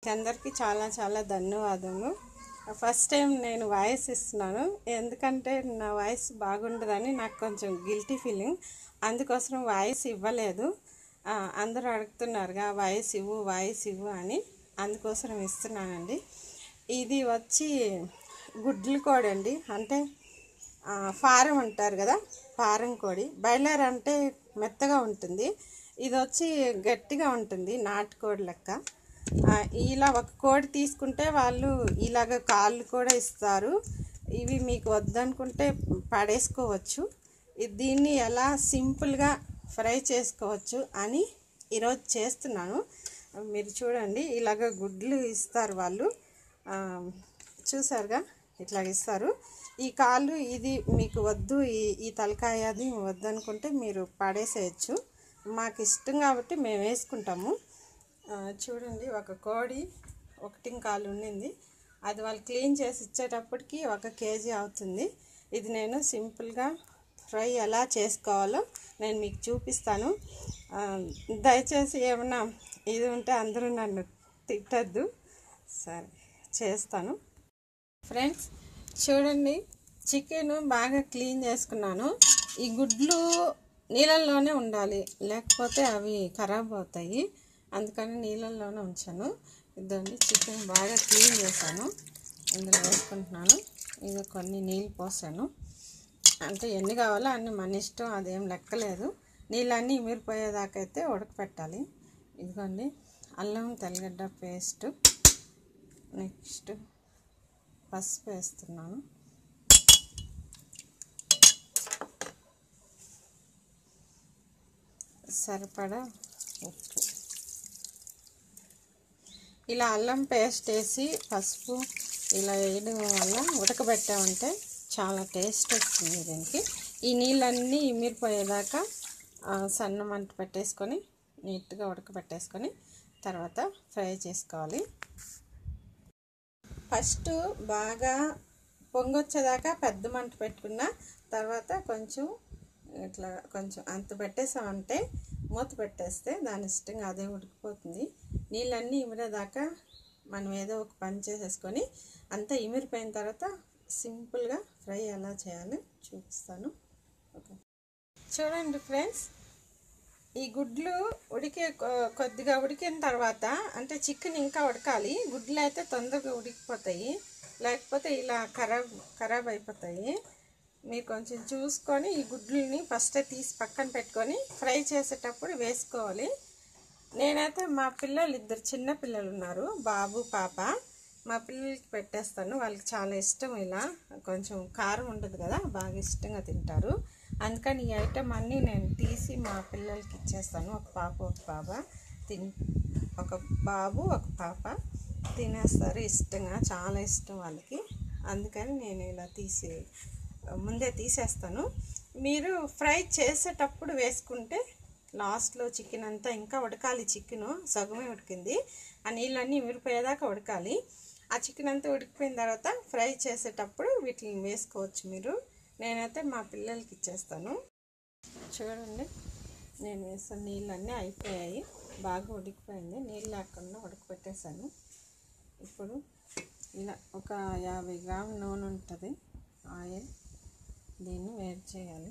అందరికీ చాలా చాలా ధన్యవాదములు. ఫస్ట్ టైం నేను వాయిస్ ఇస్తున్నాను, ఎందుకంటే నా వాయిస్ బాగుండదని నాకు కొంచెం గిల్టీ ఫీలింగ్, అందుకోసం వాయిస్ ఇవ్వలేదు. అందరూ అడుగుతున్నారుగా వాయిస్ ఇవ్వు అని, అందుకోసం ఇస్తున్నానండి. ఇది వచ్చి గుడ్లు కోడి అండి, అంటే ఫారం అంటారు కదా, ఫారం కోడి. బాయిలర్ అంటే మెత్తగా ఉంటుంది, ఇది వచ్చి గట్టిగా ఉంటుంది, నాటుకోడి లెక్క. ఇలా ఒక కోడి తీసుకుంటే వాళ్ళు ఇలాగ కాళ్ళు కూడా ఇస్తారు. ఇవి మీకు వద్దనుకుంటే పడేసుకోవచ్చు. దీన్ని ఎలా సింపుల్గా ఫ్రై చేసుకోవచ్చు అని ఈరోజు చేస్తున్నాను. మీరు చూడండి, ఇలాగ గుడ్లు ఇస్తారు వాళ్ళు, చూసారుగా, ఇట్లాగ ఇస్తారు. ఈ కాళ్ళు ఇది మీకు వద్దు, ఈ తలకాయ అది వద్దనుకుంటే మీరు పడేసేయచ్చు. మాకు ఇష్టం కాబట్టి మేము వేసుకుంటాము. చూడండి, ఒక కోడి 1 కాలు ఉండింది, అది వాళ్ళు క్లీన్ చేసి ఇచ్చేటప్పటికి 1 కేజీ అవుతుంది. ఇది నేను సింపుల్గా ఫ్రై ఎలా చేసుకోవాలో నేను మీకు చూపిస్తాను. దయచేసి ఏమన్నా ఇది ఉంటే అందరూ నన్ను తిట్టద్దు. సరే, చేస్తాను. ఫ్రెండ్స్ చూడండి, చికెన్ బాగా క్లీన్ చేసుకున్నాను. ఈ గుడ్లు నీళ్ళల్లోనే ఉండాలి, లేకపోతే అవి ఖరాబ్ అవుతాయి, అందుకని నీళ్ళల్లోనే ఉంచాను. ఇదండి, చికెన్ బాగా క్లీన్ చేశాను, ఇందులో వేసుకుంటున్నాను. ఇది కొన్ని నీళ్ళు పోసాను, అంటే ఎన్ని కావాలో అన్ని మన ఇష్టం, అదేం లెక్కలేదు. నీళ్ళన్నీ ఇమిరిపోయేదాకా అయితే ఉడకపెట్టాలి. ఇదిగోండి, అల్లం తెల్లగడ్డ పేస్ట్, నెక్స్ట్ పసుపు వేస్తున్నాను. సరిపడా ఉప్పు. ఇలా అల్లం పేస్ట్ వేసి పసుపు ఇలా వేయడం వల్ల ఉడకబెట్టామంటే చాలా టేస్ట్ వస్తుంది దీనికి. ఈ నీళ్ళన్నీ ఇమిరిపోయేదాకా సన్న మంట పెట్టేసుకొని నీట్గా ఉడకబెట్టేసుకొని తర్వాత ఫ్రై చేసుకోవాలి. ఫస్ట్ బాగా పొంగొచ్చేదాకా పెద్ద మంట పెట్టుకున్న తర్వాత కొంచెం ఇట్లా కొంచెం అంత పెట్టేసామంటే మూత పెట్టేస్తే దాని ఇష్టంగా అదే ఉడికిపోతుంది. నీళ్ళన్నీ ఇమిరేదాకా మనం ఏదో ఒక పని చేసేసుకొని అంతా ఇమిరిపోయిన తర్వాత సింపుల్గా ఫ్రై ఎలా చేయాలో చూపిస్తాను. ఓకే, చూడండి ఫ్రెండ్స్, ఈ గుడ్లు కొద్దిగా ఉడికిన తర్వాత, అంటే చికెన్ ఇంకా ఉడకాలి, గుడ్లు అయితే తొందరగా ఉడికిపోతాయి, లేకపోతే ఇలా ఖరాబ్ అయిపోతాయి. మీరు కొంచెం చూసుకొని ఈ గుడ్లని ఫస్టే తీసి పక్కన పెట్టుకొని ఫ్రై చేసేటప్పుడు వేసుకోవాలి. నేనైతే మా పిల్లలు 2 చిన్న పిల్లలు ఉన్నారు, బాబు పాప, మా పిల్లలకి పెట్టేస్తాను. వాళ్ళకి చాలా ఇష్టం, ఇలా కొంచెం కారం ఉండదు కదా, బాగా ఇష్టంగా తింటారు. అందుకని ఈ ఐటెం అన్నీ నేను తీసి మా పిల్లలకి ఇచ్చేస్తాను. ఒక బాబు ఒక పాప తినేస్తారు ఇష్టంగా, చాలా ఇష్టం వాళ్ళకి. అందుకని నేను ఇలా ముందే తీసేస్తాను. మీరు ఫ్రై చేసేటప్పుడు వేసుకుంటే లాస్ట్లో చికెన్ అంతా ఇంకా ఉడకాలి. చికెను సగమే ఉడికింది, ఆ నీళ్ళన్నీ ఇమిరిపోయేదాకా ఉడకాలి. ఆ చికెన్ అంతా ఉడికిపోయిన తర్వాత ఫ్రై చేసేటప్పుడు వీటిని వేసుకోవచ్చు మీరు. నేనైతే మా పిల్లలకి ఇచ్చేస్తాను. చూడండి, నేను వేసిన నీళ్ళన్నీ అయిపోయాయి, బాగా ఉడికిపోయింది, నీళ్ళు లేకుండా ఉడకపెట్టేసాను. ఇప్పుడు ఇలా ఒక 50 గ్రాముల నూనె ఉంటుంది, ఆయిల్, దీన్ని వేడి చేయాలి.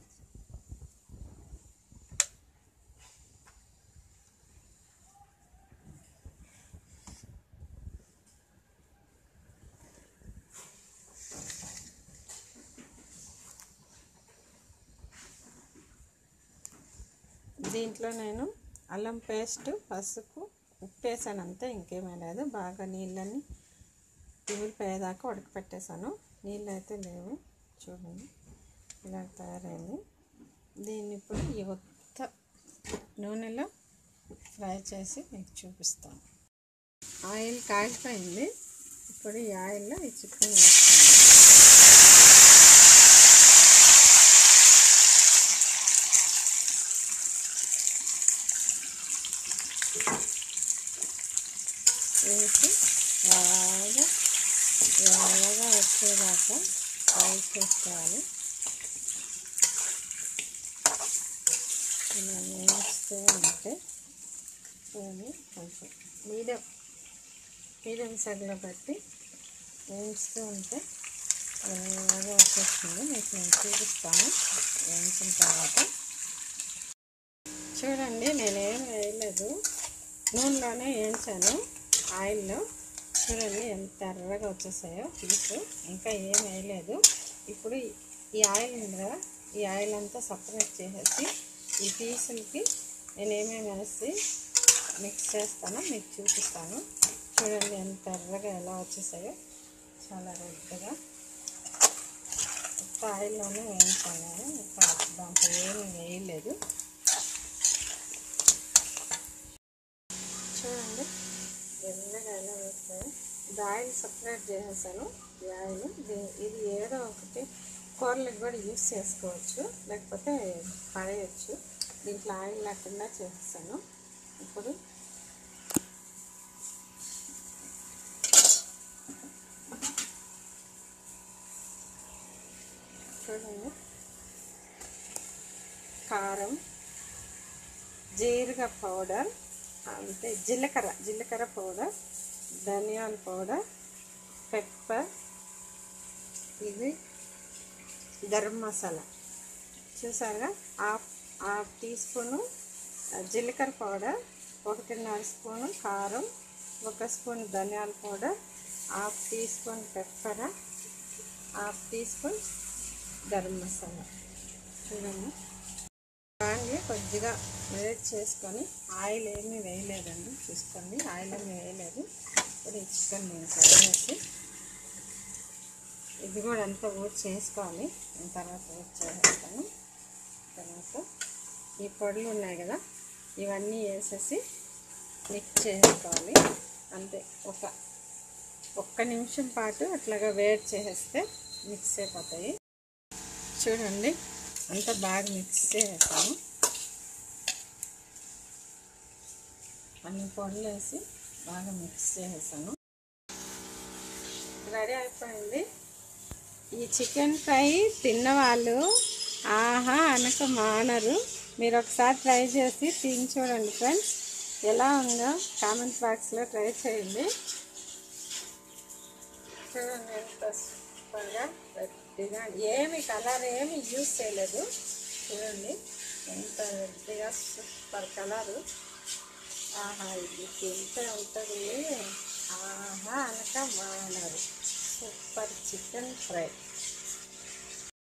దీంట్లో నేను అల్లం పేస్ట్, పసుపు, ఉప్పు వేసాను, అంతే, ఇంకేమీ లేదు. బాగా నీళ్ళని ఇమిరిపోయేదాకా ఉడకపెట్టేసాను. నీళ్ళు అయితే లేవు, చూడండి ఇలా తయారైంది. దీన్ని ఇప్పుడు ఈ ఒక్క నూనెలో ఫ్రై చేసి మీకు చూపిస్తాను. ఆయిల్ కాగిపోయింది, ఇప్పుడు ఈ ఆయిల్లో ఈ చికెన్ వేస్తాను. వేసి బాగా వచ్చేదాకా ఫ్రై చేసుకోవాలి. ఇలా వేస్తే ఉంటే కొంచెం మీడియం మీడియం సైజులో పెట్టి వేయించుతూ ఉంటే మెల్లగా వచ్చేస్తుంది. మీకు నేను చూపిస్తాను వేయించిన తర్వాత. చూడండి, నేనేం వేయలేదు, నూనెలోనే వేయించాను ఆయిల్లో. చూడండి ఎంత ఎర్రగా వచ్చేసాయో పీసు, ఇంకా ఏం వేయలేదు. ఇప్పుడు ఈ ఆయిల్ ఉంది కదా, ఈ ఆయిల్ అంతా సపరేట్ చేసేసి ఈ పీసులకి నేను ఏమేమి వేసి మిక్స్ చేస్తానో మీకు చూపిస్తాను. చూడండి ఎంత ఎర్రగా ఎలా వచ్చేసాయో, చాలా రెడ్గా. ఒక్క ఆయిల్లోనే వేయించాను, ఇంకా దాంట్లో ఏమీ వేయలేదు. చూడండి ఎర్రగా ఎలా వేస్తాయో. ఇది ఆయిల్ సపరేట్ చేసేసాను. ఈ ఆయిల్ ఇది ఏదో ఒకటి కూరలకు కూడా యూస్ చేసుకోవచ్చు, లేకపోతే పడేయచ్చు. దీంట్లో ఆయిల్ లేకుండా చేసేసాను. ఇప్పుడు చూడండి, కారం, జీలకర్ర పౌడర్, అంటే జీలకర్ర పౌడర్, ధనియాల పౌడర్, పెప్పర్, ఇది గరం మసాలా. చూసారుగా, హాఫ్ టీ స్పూను జీలకర్ర పౌడర్, 1.5 స్పూను కారం, 1 స్పూన్ ధనియాల powder, half teaspoon pepper, half teaspoon garam masala. చూడండి, దాన్ని కొద్దిగా వేడి చేసుకొని, ఆయిల్ ఏమీ వేయలేదండి, చూసుకోండి, ఆయిల్ ఏమీ వేయలేదు. ఇప్పుడు ఈ చికెన్ నేను వేసి ఇది కూడా అంతా ఊరి చేసుకోవాలి. నేను తర్వాత ఊరి చేస్తాను. తర్వాత ఈ పొడులు ఉన్నాయి కదా, ఇవన్నీ వేసేసి మిక్స్ చేసుకోవాలి. అంతే, ఒక్క నిమిషం పాటు అట్లాగా వేడి చేసేస్తే మిక్స్ అయిపోతాయి. చూడండి, అంతా బాగా మిక్స్ చేసేసాను. అన్ని పొడులు వేసి బాగా మిక్స్ చేసేసాను. రెడీ అయిపోయింది. ఈ చికెన్ ఫ్రై తిన్నవాళ్ళు ఆహా అనక మానరు. మీరు ఒకసారి ట్రై చేసి తిని చూడండి ఫ్రెండ్స్, ఎలా ఉందో కామెంట్ బాక్స్లో ట్రై చేయండి. చూడండి ఎంత సూపర్గా రెడ్డిగా, ఏమి కలర్ ఏమి యూజ్ చేయలేదు. చూడండి ఎంత రెడ్డిగా సూపర్ కలరు. ఆహా, ఇది తింటే ఉంటుంది ఆహా అనక మానరు. Super chicken fry.